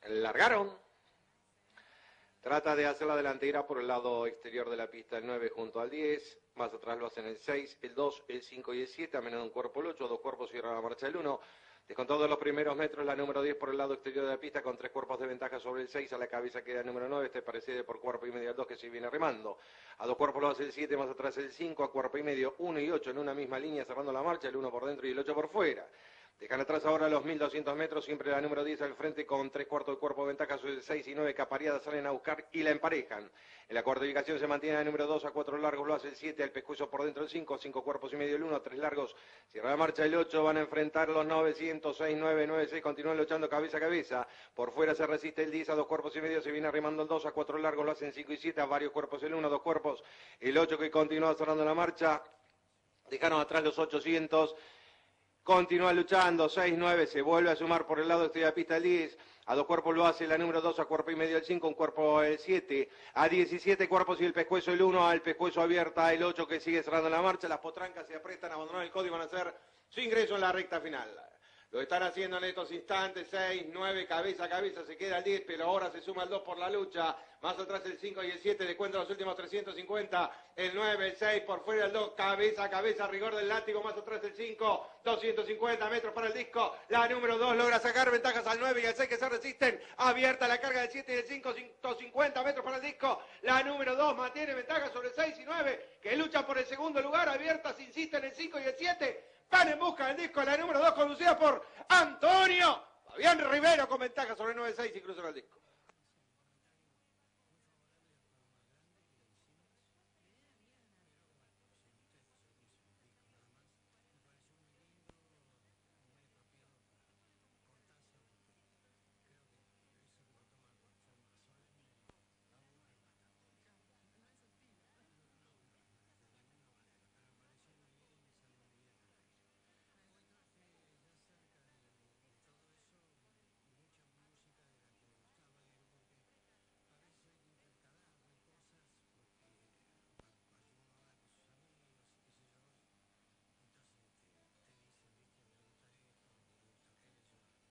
Largaron. Trata de hacer la delantera por el lado exterior de la pista el 9 junto al 10. Más atrás lo hacen el 6, el 2, el 5 y el 7. A menos de un cuerpo el 8. Dos cuerpos cierra la marcha el 1. Descontado de los primeros metros, la número 10 por el lado exterior de la pista con 3 cuerpos de ventaja sobre el 6. A la cabeza queda el número 9. Este precede por cuerpo y medio al 2 que se viene remando. A 2 cuerpos lo hace el 7, más atrás el 5. A cuerpo y medio 1 y 8 en una misma línea cerrando la marcha. El 1 por dentro y el 8 por fuera. Dejan atrás ahora los 1200 metros, siempre la número 10 al frente con 3 cuartos de cuerpo de ventaja sobre el 6 y 9 que apareadas salen a buscar y la emparejan. En la cuartificación se mantiene el número 2, a 4 largos lo hace el 7, al pescuezo por dentro el 5, 5 cuerpos y medio el 1, 3 largos, cierra la marcha el 8, van a enfrentar los 900, 6, 9, 9, 6, continúan luchando cabeza a cabeza, por fuera se resiste el 10, a 2 cuerpos y medio se viene arrimando el 2, a 4 largos lo hacen 5 y 7, a varios cuerpos el 1, 2 cuerpos, el 8 que continúa cerrando la marcha, dejaron atrás los 800, continúa luchando, 6-9, se vuelve a sumar por el lado este de la pista el 10, a 2 cuerpos lo hace la número 2, a cuerpo y medio el 5, un cuerpo el 7, a 17 cuerpos y el pescuezo el 1, al pescuezo abierta el 8 que sigue cerrando la marcha, las potrancas se aprestan a abandonar el código, van a hacer su ingreso en la recta final. Lo están haciendo en estos instantes, 6, 9, cabeza a cabeza, se queda el 10, pero ahora se suma el 2 por la lucha, más atrás el 5 y el 7, de cuenta los últimos 350, el 9, el 6, por fuera el 2, cabeza a cabeza, rigor del látigo, más atrás el 5, 250 metros para el disco, la número 2 logra sacar ventajas al 9 y al 6 que se resisten, abierta la carga del 7 y el 5, 150 metros para el disco, la número 2 mantiene ventajas sobre el 6 y 9, que luchan por el segundo lugar, abiertas insisten el 5 y el 7, van en busca del disco, la número 2 conducida por Antonio Fabián Rivero con ventaja sobre el 9-6 y cruzan al disco.